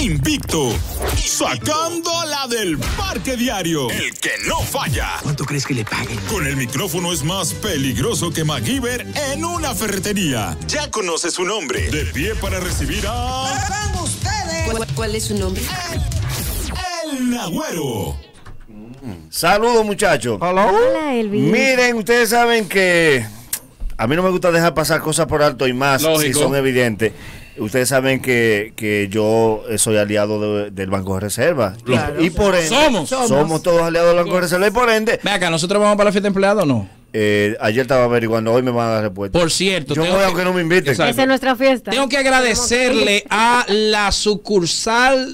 invicto, sacándola del parque diario. El que no falla. ¿Cuánto crees que le paguen? Con el micrófono es más peligroso que MacGyver en una ferretería. Ya conoce su nombre. De pie para recibir a... ¡Hagan ustedes! ¿Cuál es su nombre? El Agüero. Saludos, muchachos. Hola, Elvis. Miren, ustedes saben que a mí no me gusta dejar pasar cosas por alto y más Lógico. si son evidentes. Ustedes saben que yo soy aliado del Banco de Reserva. Claro. Y por ende, somos todos aliados del Banco de Reserva. Y por ende, Ve acá, ¿nosotros vamos para la fiesta de empleado o no? ayer estaba averiguando, hoy me van a dar respuesta. Por cierto, yo voy aunque no me inviten. Esa es nuestra fiesta. Tengo que agradecerle a la sucursal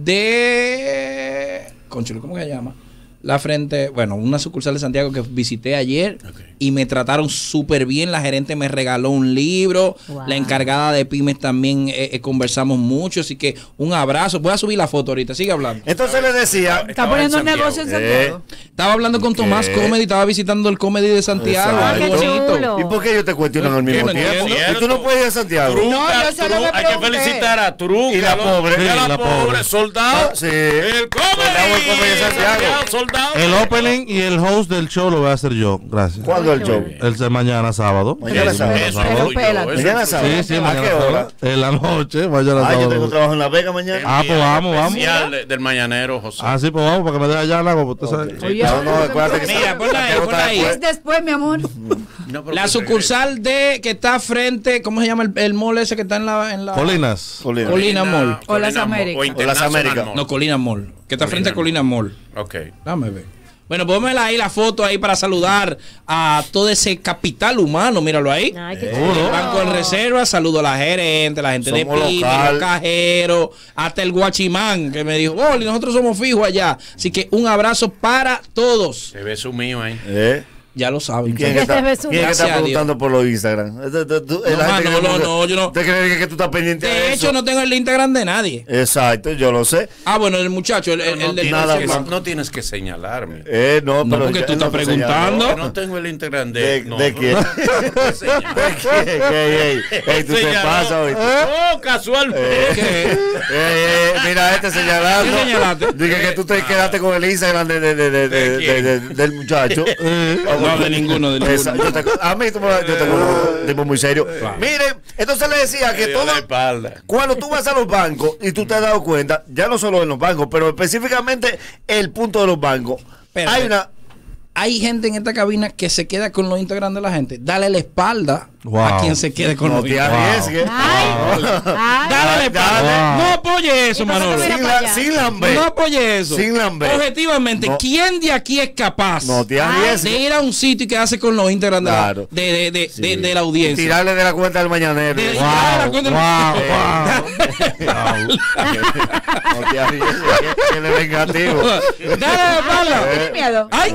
de... Conchulo, ¿cómo que se llama? La frente, bueno, una sucursal de Santiago que visité ayer y me trataron súper bien. La gerente me regaló un libro. Wow. La encargada de pymes también conversamos mucho. Así que un abrazo. Voy a subir la foto ahorita. Sigue hablando. Entonces le decía, Está poniendo un negocio en Santiago. Estaba hablando con Tomás Comedy. Estaba visitando el Comedy de Santiago. Exacto. Qué Qué bonito. chulo. ¿y por qué ellos te cuestionan al mismo no tiempo? entiendo. ¿Y tú no puedes ir a Santiago? No, yo solo me Hay que pregunté. felicitar a Truca. Y la pobre. Y a la la pobre. pobre. Soldado. Sí. El Soldado, el Comedy de Santiago. Soldado. El opening y el host del show lo voy a hacer yo. Gracias. ¿Cuándo el show? El de mañana sábado. Mañana sábado. Eso Pero soy yo, pélate. eso Mañana soy sábado. Sí, sí, ¿A mañana qué hora? sábado. En la noche, mañana Ah, yo sábado. tengo trabajo en La Vega mañana. Ah, pues vamos. Especial del mañanero, José. Ah, sí, pues vamos, para que me deje allá el agua, usted sabe. Oye, No, acuérdate que Mira, ponla ahí, ponla ahí. es después, mi amor. No, pero La que sucursal de que está frente, ¿cómo se llama el mall ese que está en la Colinas. Colina Mall? O las Américas. O International Américas. Mall. No, Colina Mall. Que está frente a Colina Mall. Ok. Dame ver. Bueno, pónmela ahí la foto ahí para saludar a todo ese capital humano. Míralo ahí. Ay, qué El chulo. Banco de Reserva, saludo a la gerente, la gente de Somos pyme, local. los cajeros, hasta el guachimán que me dijo, Oli, nosotros somos fijos allá. Así que un abrazo para todos. Se ve su mío ahí. Ya lo saben. ¿Quién muchachos. está, Beso. quién que Gracias está a Dios. preguntando por los Instagram? La gente No, yo no. ¿Te crees que tú estás pendiente De hecho, no tengo el Instagram de nadie. Exacto, yo lo sé. Ah, bueno, el muchacho, el No del nada tienes, más. que, no tienes que señalarme. No, No, pero porque ya- tú estás no te preguntando. Que no tengo el Instagram ¿De, no, de quién? ¿De quién? Ey, tú te Señaló. pasas hoy. Oh, casualmente. Mira, señalando. ¿Qué señalaste? Dije que tú te quedaste con el Instagram del muchacho. No, de ninguno, de ninguno. A mí, yo te conozco, un tipo muy serio. Mire, entonces le decía que Me dio todo. la espalda. Cuando tú vas a los bancos y tú te has dado cuenta, ya no solo en los bancos, pero específicamente el punto de los bancos, Espérate. hay una. Hay gente en esta cabina que se queda con los Instagram de la gente. Dale la espalda Wow. a quien se quede con No los te Instagram. arriesgues. Ay, Dale la espalda. Dale. No apoye eso, ¿Y por qué Manolo. tú Sin, mira para allá? sin lamber. No apoye eso. Sin lamber. Objetivamente, No. ¿quién de aquí es capaz No te arriesgues. de ir a un sitio y quedarse con los Instagram de, Claro. de la audiencia? Tirarle de la cuenta del mañanero. De- Wow. la cuenta del- No te arriesgues, que él es vengativo. Dale la espalda. ¿Tienes miedo? ¡Ay!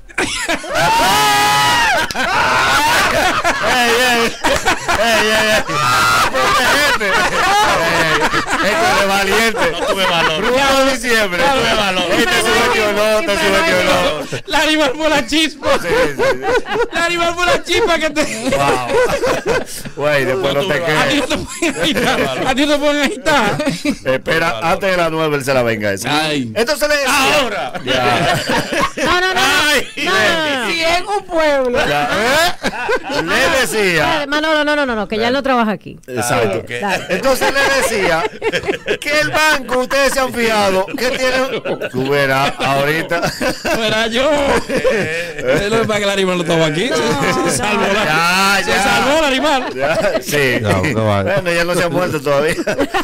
Protegete. Esto es de valiente. No tuve valor. Primero de diciembre. No tuve valor. Te subestió, La animal fue la chispa. La animal fue la chispa que te. Wow. Güey, después no te A ti no quedes. te pueden agitar. A ti no te pueden agitar. Espera, antes de las 9 él se la venga esa. Ay. Entonces le decía. Ahora. Ya. no, no, no. Ay, No. Si en un pueblo. Ya. Le decía. Manolo, no, que ya él no trabaja aquí. Exacto. ok. Dale. Entonces le decía que el banco, ustedes se han fijado que tiene. Tú verás ahorita. Fuera yo. Lo que pasa es que el animal no estaba aquí. Se salvó la. Ya, Se salvó el animal. Ya, sí. Ya, que vaya. Bueno, ya no se ha muerto todavía.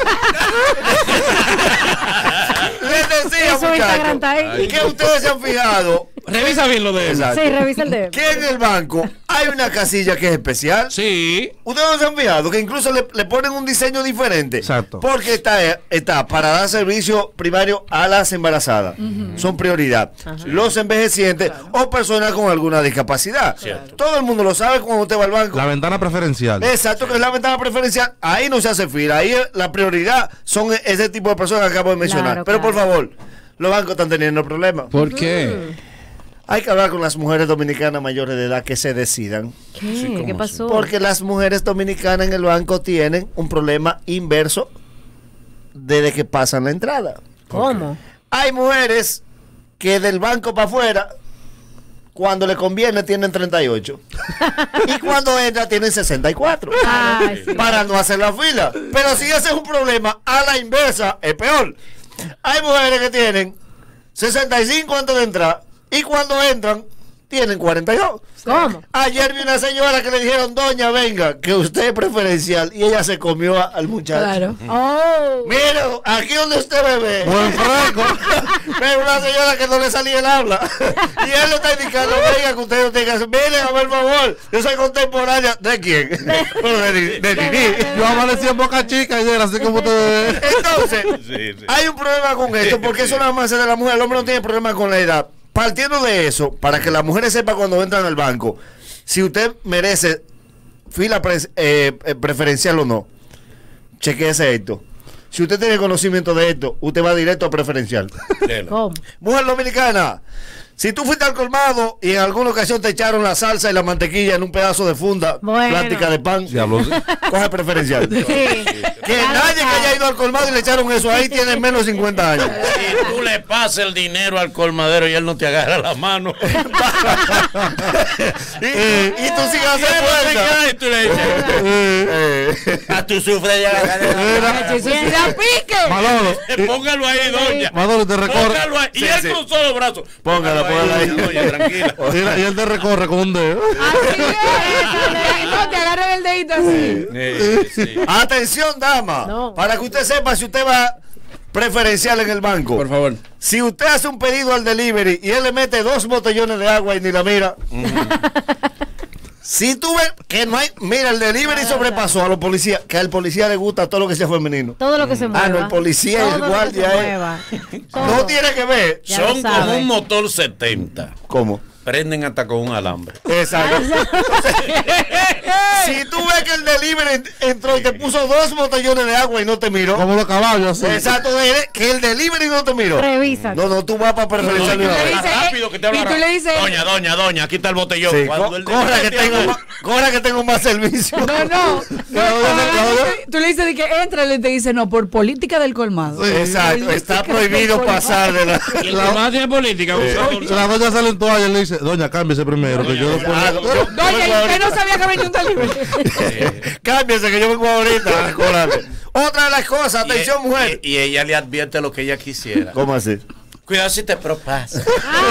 Les decía, Eso Instagram está ahí. muchachos, que ustedes se han fijado. Revisa bien lo de él. Exacto. Sí, revisa el dedo. Que en el banco hay una casilla que es especial. Sí. Ustedes no se han fijado que incluso le ponen un diseño diferente. Exacto. Porque está para dar servicio primario a las embarazadas. Son prioridad. Los envejecientes o personas con alguna discapacidad. Cierto. Todo el mundo lo sabe cuando usted va al banco. La ventana preferencial. Exacto, que es la ventana preferencial. Ahí no se hace fila. Ahí la prioridad son ese tipo de personas que acabo de mencionar. Claro, Pero por claro. favor, los bancos están teniendo problemas. ¿Por qué? Hay que hablar con las mujeres dominicanas mayores de edad que se decidan. ¿Qué? ¿Qué pasó? Porque las mujeres dominicanas en el banco tienen un problema inverso desde que pasan la entrada. ¿Cómo? Hay mujeres que del banco para afuera, cuando le conviene, tienen 38. Y cuando entra, tienen 64. Ay, sí. Para no hacer la fila. Pero si ese es un problema, a la inversa, es peor. Hay mujeres que tienen 65 antes de entrar y cuando entran, tienen 42. ¿Cómo? Ayer vi una señora que le dijeron, doña, venga, que usted es preferencial. Y ella se comió al muchacho. Claro. Oh. Mira, aquí donde usted me ve. Buen fresco. Pero una señora que no le salía el habla. Y él le está indicando, venga, que usted no tenga. Miren, a ver, por favor. Yo soy contemporánea. ¿De quién? De Nini. Yo amanecí en Boca Chica ayer, así como ustedes. Entonces, Sí. hay un problema con esto, porque eso nada más es de la mujer. El hombre no tiene problema con la edad. Partiendo de eso, para que las mujeres sepan cuando entran al banco, si usted merece fila preferencial o no, chequeese esto. Si usted tiene conocimiento de esto, usted va directo a preferencial. ¿Cómo? Mujer dominicana, si tú fuiste al colmado y en alguna ocasión te echaron la salsa y la mantequilla en un pedazo de funda Bueno. plástica de pan, Diablo. coge preferencial. Sí. Que nadie que haya ido al colmado y le echaron eso ahí tiene menos de 50 años. Si tú le pasas el dinero al colmadero y él no te agarra la mano. Y tú sigues haciendo fuerza. Y tú le dices, tú sufres ya. ¡La pique! Manolo. Póngalo ahí, doña. Manolo, te recorre. Póngalo ahí. Y él cruzó los brazos. Póngala ahí. Doña, tranquila. Y él te recorre con un dedo. Así es. No, te agarran el dedito así. Sí. Atención, dama. No. Para que usted sepa si usted va preferencial en el banco. Por favor. Si usted hace un pedido al delivery y él le mete 2 botellones de agua y ni la mira. Si tú ves que no hay. Mira, el delivery sobrepasó a los policías. Que al policía le gusta todo lo que sea femenino. Todo lo que se mueva. Ah, no, el policía y el Todo lo que guardia se es. mueva. No Todo. tiene que ver. Ya lo Son como sabe. un motor 70. ¿Cómo? Prenden hasta con un alambre. Exacto. Si tú ves que el delivery entró y te puso 2 botellones de agua y no te miró. Como los caballos, así. Exacto, que el delivery no te miró. Revisa. No, tú vas para preferencial. No, de una le vez. dice, Rápido que te habla y tú le dices- doña, aquí está el botellón. Sí, Cuando el corra que delivery tengo más, corra que tengo más servicio. No. Tú le dices de que entra y te dice, no, por política del colmado. Exacto, está prohibido pasar de la. Y el colmado tiene política. La doña sale en toalla y le dice, doña, cámbiese primero, que yo después... Doña, ¿y usted no sabía que venía un delivery? Cámbiese que yo vengo ahorita. Córrate. Otra de las cosas, atención, mujer. Y ella le advierte lo que ella quisiera. ¿Cómo así? Cuidado si te propasas.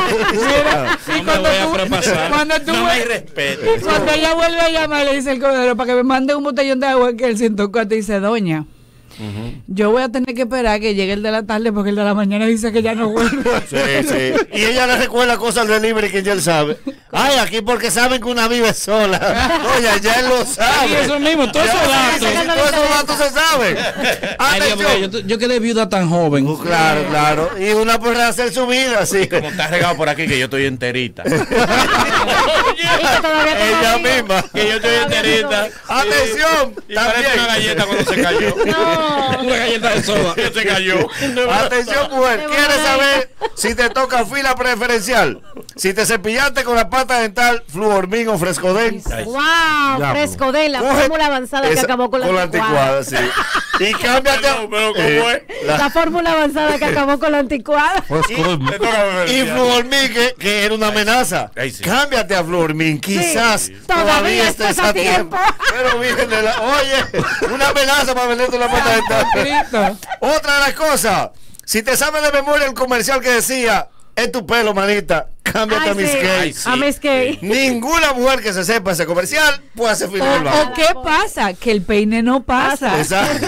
Y cuando tú No hay respeto. cuando ella vuelve a llamar, le dice el comedero para que me mande un botellón de agua, que el 104 dice, doña, yo voy a tener que esperar que llegue el de la tarde porque el de la mañana dice que ya no vuelve. Sí. Y ella le recuerda cosas al delivery que ya él sabe. Ay, aquí porque saben que una vive sola. Oye, ya él lo sabe. Sí, eso mismo, todos esos datos. Sí, todos esos datos se saben. Ay, Dios mío, Atención. yo quedé viuda tan joven. Claro. Y una por hacer su vida, sí. Como está regado por aquí que yo estoy enterita. Y que todavía te Ella va misma. Que yo estoy enterita. Atención. Y parece una galleta cuando se cayó. Una galleta de soda. Que se cayó. Atención, mujer. Qué ¿Quieres buena saber si te toca fila preferencial? Si te cepillaste con la pata dental, Fluormin o Frescoden. ¡Wow! Ya, Fresco de la Coge fórmula avanzada que esa- acabó con la anticuada. Sí. Y cámbiate. Pero ¿cómo es? La fórmula avanzada que acabó con la anticuada. Y Fluormin, que era una amenaza. Ay, sí. Cámbiate a Fluormin. Quizás Sí, todavía estés a tiempo. Pero miren, oye, una amenaza para venderte la pata dental. Cristo. Otra de las cosas, si te sabes de memoria el comercial que decía, es tu pelo, manita, cámbiate a Miss sí. Kay. Ay, sí. A Miss Kay. Ninguna mujer que se sepa ese comercial puede hacer fila en el banco. ¿O qué pasa? Que el peine no pasa. Exacto.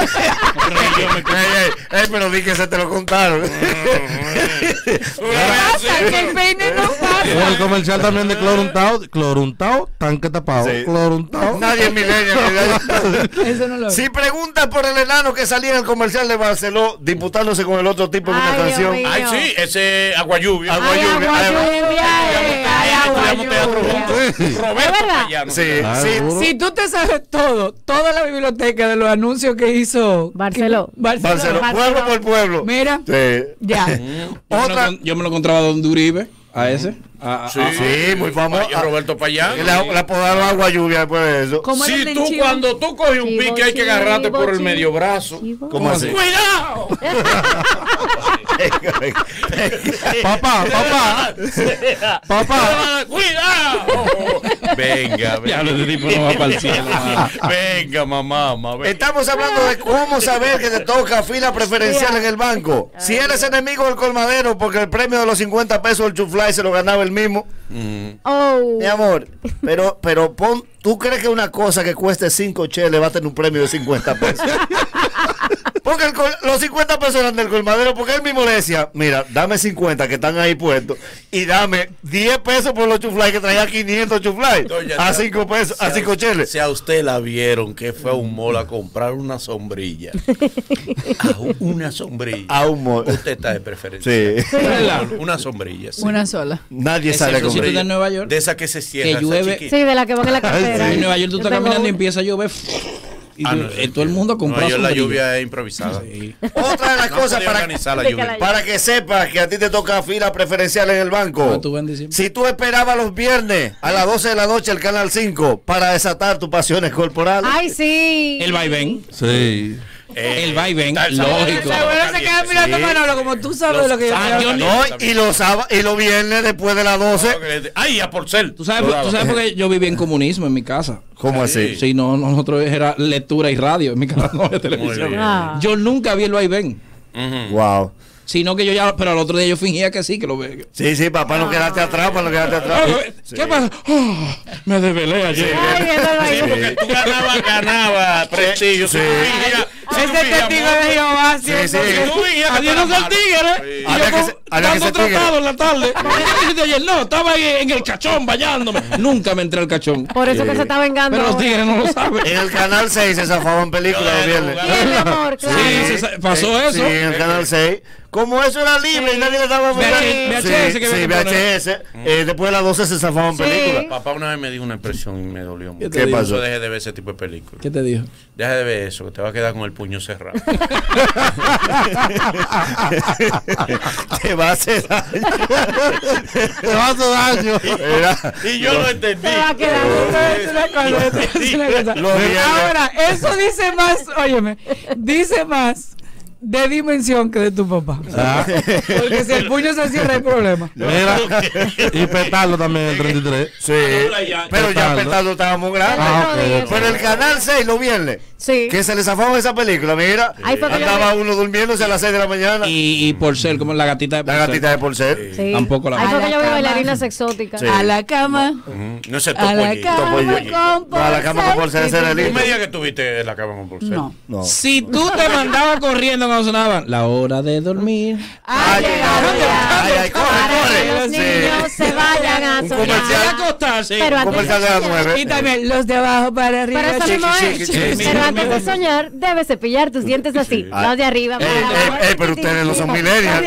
Pero di que se te lo contaron. ¿Qué pasa? Que el peine no El pasa. comercial también de cloruntao, tanque tapado. Sí. Cloruntao. Nadie es millennial. Eso no lo Si preguntas por el enano que salía en el comercial de Barceló disputándose con el otro tipo en una Ay, Dios canción. mío. Ay, sí, ese agua lluvia. Agua Ay, lluvia. agua lluvia. Ay, agua Estudiamos teatro lluvia. juntos. Roberto ¿Es verdad? Cayano. Sí, Ah, sí. seguro. Si tú te sabes toda la biblioteca de los anuncios que hizo Barceló. Barceló, pueblo por pueblo. Mira, Sí. ya. Otra. Yo me lo encontraba donde Uribe. ¿A ese? Sí, muy famoso. Roberto Payán. Le apodaron agua lluvia después de eso. ¿Cómo era el Si del tú chivo? cuando tú coges un Chivo, pique hay que agarrarte chivo, por el chivo. medio brazo. ¿Cómo así? ¡Cuidado! Papá. ¡Cuidado! Venga, Ya, ese tipo no va para el cielo. mano. Venga, mamá. Estamos hablando de cómo saber que te toca fila preferencial en el banco. Si eres enemigo del colmadero porque el premio de los 50 pesos del chuflay se lo ganaba el mismo. Oh. Mi amor, pero ¿tú crees que una cosa que cueste 5 cheles va a tener un premio de 50 pesos? Porque los 50 pesos eran del colmadero, porque él mismo le decía, mira, dame 50 que están ahí puestos y dame 10 pesos por los chuflay que traía 500 chuflay a 5 pesos, a 5 cheles. Si a usted la vieron que fue a un mall a comprar una sombrilla. Una sombrilla. A un mall. Usted está de preferencia. Sí. Una sombrilla. Sí. Una sola. Nadie sale Excepto con si tú ella. estás en Nueva York. De esa que se cierra. Que esa llueve. chiquita. Sí, de la que van en la cartera. En Nueva York tú estás Yo tengo caminando y una. empieza a llover. Y todo el mundo compra Nueva York, la sombrilla. lluvia es improvisada. Otra de las cosas podía organizar la de que lluvia. la- para que sepas que a ti te toca fila preferencial en el banco. Tú ven diciendo. Si tú esperabas los viernes a las 12 de la noche el canal 5 para desatar tus pasiones corporales. Ay, sí. El vaivén. Sí. El vaivén, está el sábado. lógico. El abuelo se queda mirando Sí. Manolo como tú sabes lo que yo Ah, quiero. yo No, y los viernes después de las 12. Ay, a Porcel. ¿Tú sabes por qué yo viví en comunismo en mi casa? ¿Cómo así? Sí, no, nosotros era lectura y radio. En mi casa no había televisión. bien. Ah. Yo nunca vi el vaivén. Wow. Sino que yo ya, pero al otro día yo fingía que sí, que lo veía. Sí, papá, no quedaste atrás, para no quedarte atrás. ¿Qué pasa? Oh, me desvelé ayer. Ay, viéndolo ahí. Sí, porque tú ganabas prestigio. Sí. Ese testigo de Jehová siempre. sí. Tú vivías Adiós al tigre. Y Había yo que se- había que dando ser tigre. tratado en la tarde. ¿Qué dijiste ayer? No, estaba ahí en el cachón bañándome. Nunca me entré al cachón. Por eso que se está vengando. Pero los ahora. tigres no lo saben. En el canal 6 se zafaban películas los viernes. Sí, mi amor, claro. Sí, pasó eso. Sí, en el canal 6. Como eso era libre y nadie le daba VHS que Sí, había que poner. VHS. Después de las 12 se zafaban Sí. películas. Papá una vez me dijo una expresión y me dolió mucho. ¿Qué te pasó? Eso deje de ver ese tipo de películas. ¿Qué te dijo? Deja de ver eso, que te va a quedar con el puño cerrado. Te va a hacer daño. Te va a hacer daño. Era- Y yo lo entendí. Se va a quedar. Es una cosa, es una cosa. Lo viernes. Ahora, eso dice más, óyeme, dice más de dimensión que de tu papá. Ah, Porque si el puño se cierra hay problema. mira, y petarlo también el 33. Sí. Pero ya Petardo. Petardo estaba muy grande. Ah, ok. Pero el canal 6 los viernes. Sí. Que se le zafaban esa película, mira. Ahí fue que yo Andaba uno durmiéndose a las 6 de la mañana. Y por ser como la gatita de La Porcel. gatita de Porcel. Sí. Tampoco la Ahí vi. fue que A yo la vi cama. bailarinas exóticas. Sí. A la cama, No se a la topollito. cama Topollito. con No, a la cama con Porcel, ese era el Tú hito. me digas que tuviste la cama con Porcel. no. No. Si tú te mandabas corriendo cuando sonaban la hora de dormir. Ah, llegaron ya. Ay, ay, corre, Para que los corre. Sí. niños se vayan a Un soñar. comercial. A acostarse. Pero antes de Comercial de las soñar- 9. Y también los de abajo para arriba. Pero eso chiqui, mismo es. chiqui, chiqui. Pero antes de soñar, debes cepillar tus dientes así. Los de arriba. para abajo. Pero ustedes no son millennials.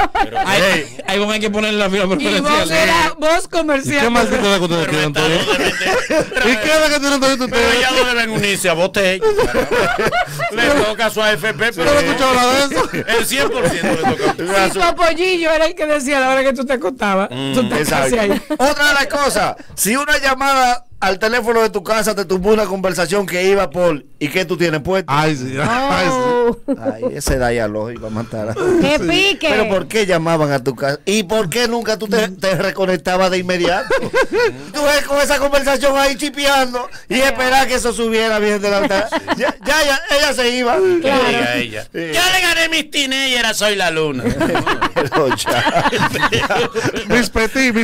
Ahí vamos a que poner la fila Y vos preferencial. era voz ¿Y comercial. qué maldita edad que ustedes tienen todavía? ¿Y qué edad que tienen todavía Pero ustedes? ya no deben unirse a botella. Le toca a su AFP, pero ¿No he escuchado hablar de eso? el 100% le toca. Y Topollillo era el que decía a la hora que tú te acostabas. Tú te Exacto. hacías ahí. Otra de las cosas, si una llamada al teléfono de tu casa te tumbó una conversación que iba por ¿y qué tú tienes puesto? Ay, sí. Ay, sí. Oh, Ay, ese da ya lógico a matar a... ¡Qué pique! Pero ¿por qué llamaban a tu casa? ¿Y por qué nunca tú te reconectabas de inmediato? Tú ves con esa conversación ahí chipeando y esperar que eso subiera bien del altar. Ya, ella se iva. Ella. Yo le gané mis teenagers, soy la luna. Pero ya. Mis petit.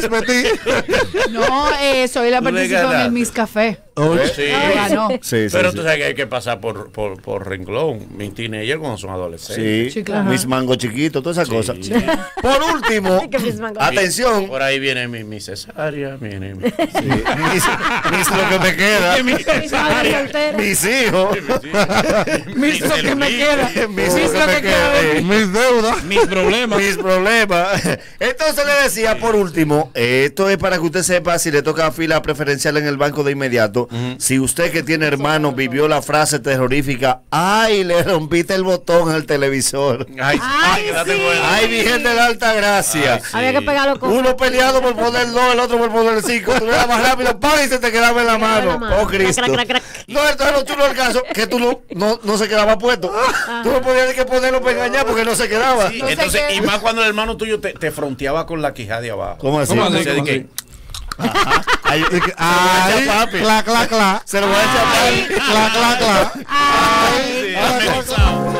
No, soy la Tú le participó en el ganaste. Miss Café. Sí. Ganó. Sí, Pero tú sabes que hay que pasar por renglón. Mis teenagers cuando son adolescentes. Sí, Sí, claro. mis mangos chiquitos, todas esas cosas. Por último, Que mis mangos. atención, Por ahí viene mi cesárea, viene mi... mis lo que me queda, Mis madres solteras. mis hijos, Miss lo que me queda. mis Miss lo que me queda, Mis deudas. Mis problemas. mis problemas. Entonces le decía, por último, esto es para que usted sepa si le toca fila preferencial en el banco de inmediato. momento, si usted que tiene hermanos vivió la frase terrorífica, ¡ay, le rompiste el botón al televisor! Ay, sí. ¡Ay, Virgen de la Alta Gracia! Ay, sí. Había que pegarlo con... Uno peleado por poner 2, el otro por poner 5. Tú le das más rápido, ¡pam! Y se te quedaba en la mano. ¡Oh, Cristo! Crac, crac, crac. No, entonces lo chulo del caso, que tú no se quedaba puesto. Tú no podías ni que ponerlo para engañar porque no se quedaba. Sí, No sé entonces, qué. y más cuando el hermano tuyo te fronteaba con la quijada de abajo. ¿Cómo así? ¿Cómo así? Entonces, de que, Ay, Ay, papi. cla, cla, cla. Se lo voy a echar papi. Cla, cla, cla. Ay. sí,